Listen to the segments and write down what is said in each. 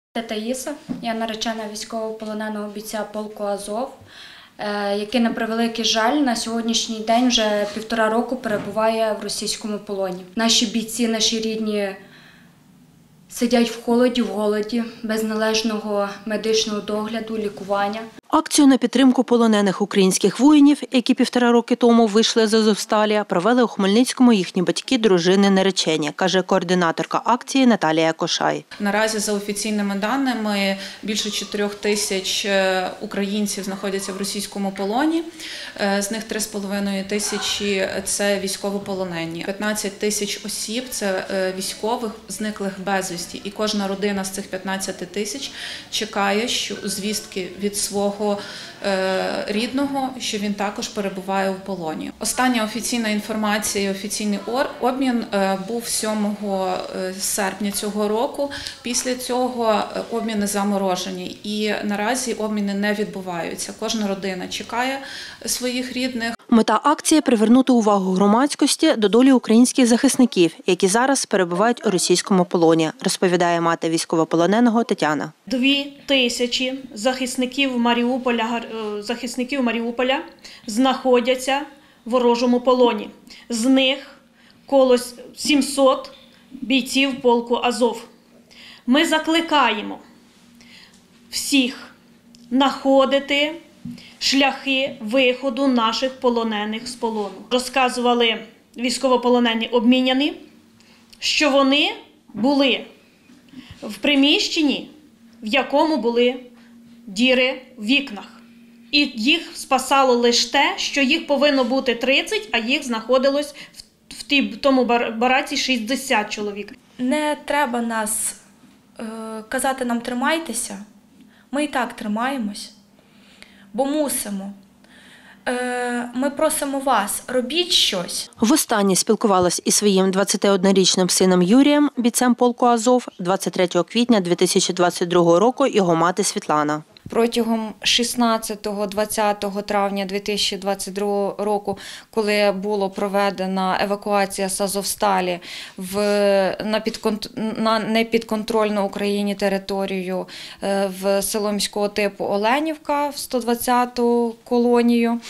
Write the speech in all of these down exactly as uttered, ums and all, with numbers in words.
Це Таїса, я наречена військовополоненого бійця полку Азов, який, на превеликий жаль, на сьогоднішній день вже півтора року перебуває в російському полоні. Наші бійці, наші рідні сидять в холоді, в голоді, без належного медичного догляду, лікування. Акцію на підтримку полонених українських воїнів, які півтора роки тому вийшли з Азовсталі, провели у Хмельницькому їхні батьки, дружини, наречені, каже координаторка акції Наталія Кошай. Наразі, за офіційними даними, більше чотирьох тисяч українців знаходяться в російському полоні, з них три з половиною тисячі – це військовополонені. п'ятнадцять тисяч осіб – це військових, зниклих безвісті. І кожна родина з цих п'ятнадцяти тисяч чекає що звістки від свого рідного, що він також перебуває в полоні. Остання офіційна інформація і офіційний обмін був сьомого серпня цього року. Після цього обміни заморожені і наразі обміни не відбуваються. Кожна родина чекає своїх рідних. Мета акції – привернути увагу громадськості до долі українських захисників, які зараз перебувають у російському полоні, розповідає мати військовополоненого Тетяна. Дві тисячі захисників Маріуполя, захисників Маріуполя знаходяться в ворожому полоні. З них коло сімсот бійців полку Азов. Ми закликаємо всіх знаходити шляхи виходу наших полонених з полону. Розказували військовополонені обміняні, що вони були в приміщенні, в якому були діри в вікнах. І їх спасало лише те, що їх повинно бути тридцять, а їх знаходилось в, тій, в тому бараці шістдесят чоловік. Не треба нас е, казати нам «тримайтеся», ми і так тримаємось. Бо мусимо. Ми просимо вас, робіть щось. Востаннє спілкувалась із своїм двадцятиоднорічним сином Юрієм, бійцем полку Азов, двадцять третього квітня дві тисячі двадцять другого року його мати Світлана. Протягом шістнадцятого - двадцятого травня дві тисячі двадцять другого року, коли була проведена евакуація з Азовсталі в, на, підконт... на непідконтрольну Україні територію в село міського типу Оленівка, в сто двадцяту колонію,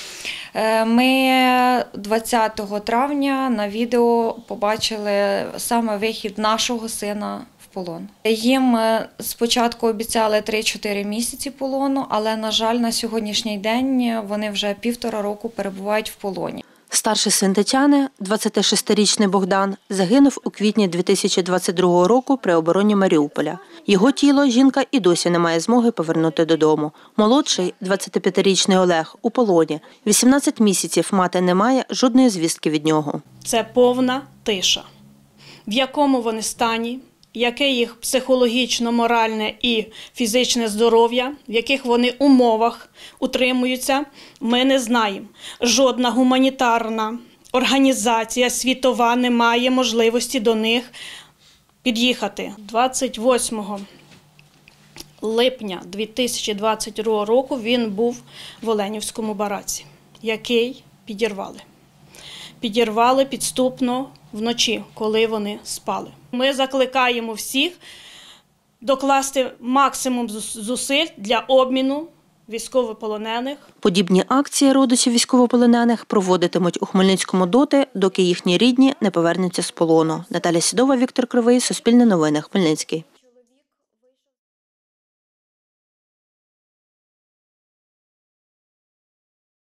ми двадцятого травня на відео побачили саме вихід нашого сина в полон. Їм спочатку обіцяли три-чотири місяці полону, але, на жаль, на сьогоднішній день вони вже півтора року перебувають в полоні. Старший син Тетяни, двадцятишестирічний Богдан, загинув у квітні дві тисячі двадцять другого року при обороні Маріуполя. Його тіло жінка і досі не має змоги повернути додому. Молодший, двадцятип'ятирічний Олег, у полоні. вісімнадцять місяців мати не має жодної звістки від нього. Це повна тиша. В якому вони стані, яке їх психологічно, моральне і фізичне здоров'я, в яких вони умовах утримуються, ми не знаємо. Жодна гуманітарна організація світова не має можливості до них під'їхати. двадцять восьмого липня дві тисячі двадцять другого року він був в Оленівському бараці, який підірвали. Підірвали підступно вночі, коли вони спали. Ми закликаємо всіх докласти максимум зусиль для обміну військовополонених. Подібні акції родичів військовополонених проводитимуть у Хмельницькому доти, доки їхні рідні не повернуться з полону. Наталя Сідова, Віктор Кривий, Суспільне новини, Хмельницький.